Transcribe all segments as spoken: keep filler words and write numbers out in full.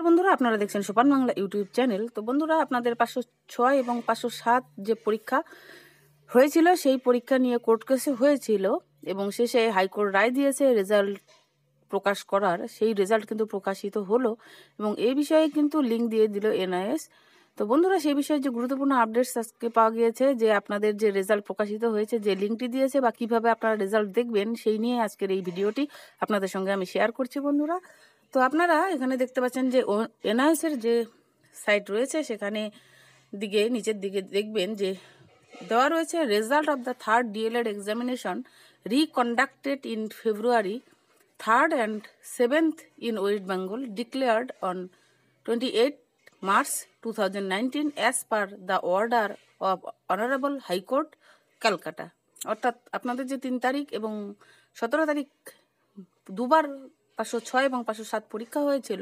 বন্ধুরা, আপনারা দেখছেন সোপান বাংলা ইউটিউব চ্যানেল। তো বন্ধুরা, আপনাদের পাঁচশো ছয় এবং পাঁচশো সাত যে পরীক্ষা হয়েছিল সেই পরীক্ষা নিয়ে কোর্ট কেসে হয়েছিল এবং শেষে হাইকোর্ট রায় দিয়েছে রেজাল্ট প্রকাশ করার। সেই রেজাল্ট কিন্তু প্রকাশিত হলো এবং এই বিষয়ে কিন্তু লিঙ্ক দিয়ে দিল এনআইএস। তো বন্ধুরা, সেই বিষয়ে যে গুরুত্বপূর্ণ আপডেটস আজকে পাওয়া গিয়েছে, যে আপনাদের যে রেজাল্ট প্রকাশিত হয়েছে, যে লিঙ্কটি দিয়েছে বা কিভাবে আপনারা রেজাল্ট দেখবেন, সেই নিয়ে আজকের এই ভিডিওটি আপনাদের সঙ্গে আমি শেয়ার করছি বন্ধুরা। তো আপনারা এখানে দেখতে পাচ্ছেন যে এনআইএসের যে সাইট রয়েছে সেখানে দিকে নিচের দিকে দেখবেন যে দেওয়া রয়েছে result of the third D El Ed examination reconducted in February third and seventh in West Bengal declared on twenty eight March two thousand nineteen as per the order of honourable high court Calcutta. অর্থাৎ আপনাদের যে তিন তারিখ এবং সতেরো তারিখ দুবার পাঁচশো ছয় এবং পাঁচশো সাত পরীক্ষা হয়েছিল,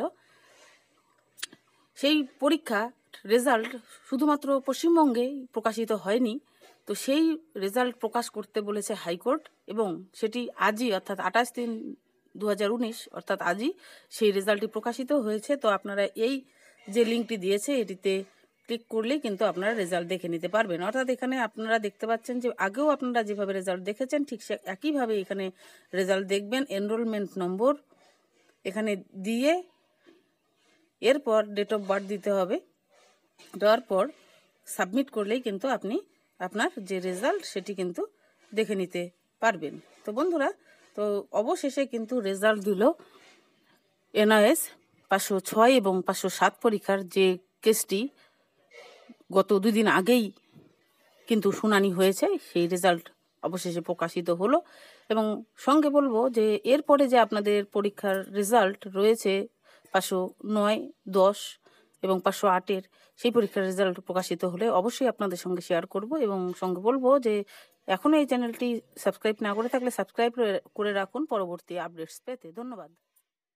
সেই পরীক্ষা রেজাল্ট শুধুমাত্র পশ্চিমবঙ্গেই প্রকাশিত হয়নি। তো সেই রেজাল্ট প্রকাশ করতে বলেছে হাইকোর্ট এবং সেটি আজই অর্থাৎ আঠাশ তিন দু হাজার উনিশ অর্থাৎ আজই সেই রেজাল্টটি প্রকাশিত হয়েছে। তো আপনারা এই যে লিঙ্কটি দিয়েছে এটিতে ক্লিক করলেই কিন্তু আপনারা রেজাল্ট দেখে নিতে পারবেন। অর্থাৎ এখানে আপনারা দেখতে পাচ্ছেন যে আগেও আপনারা যেভাবে রেজাল্ট দেখেছেন ঠিক সে একইভাবে এখানে রেজাল্ট দেখবেন। এনরোলমেন্ট নম্বর এখানে দিয়ে এরপর ডেট অফ বার্থ দিতে হবে। দেওয়ার পর সাবমিট করলেই কিন্তু আপনি আপনার যে রেজাল্ট সেটি কিন্তু দেখে নিতে পারবেন। তো বন্ধুরা, তো অবশেষে কিন্তু রেজাল্ট দিল এনআইএস পাঁচশো ছয় এবং পাঁচশো সাত পরীক্ষার যে কেসটি গত দুদিন আগেই কিন্তু শুনানি হয়েছে, সেই রেজাল্ট অবশেষে প্রকাশিত হলো। এবং সঙ্গে বলবো যে এরপরে যে আপনাদের পরীক্ষার রেজাল্ট রয়েছে পাঁচশো নয় দশ এবং পাঁচশো আটের, সেই পরীক্ষার রেজাল্ট প্রকাশিত হলে অবশ্যই আপনাদের সঙ্গে শেয়ার করব। এবং সঙ্গে বলবো যে এখনও এই চ্যানেলটি সাবস্ক্রাইব না করে থাকলে সাবস্ক্রাইব করে রাখুন পরবর্তী আপডেটস পেতে। ধন্যবাদ।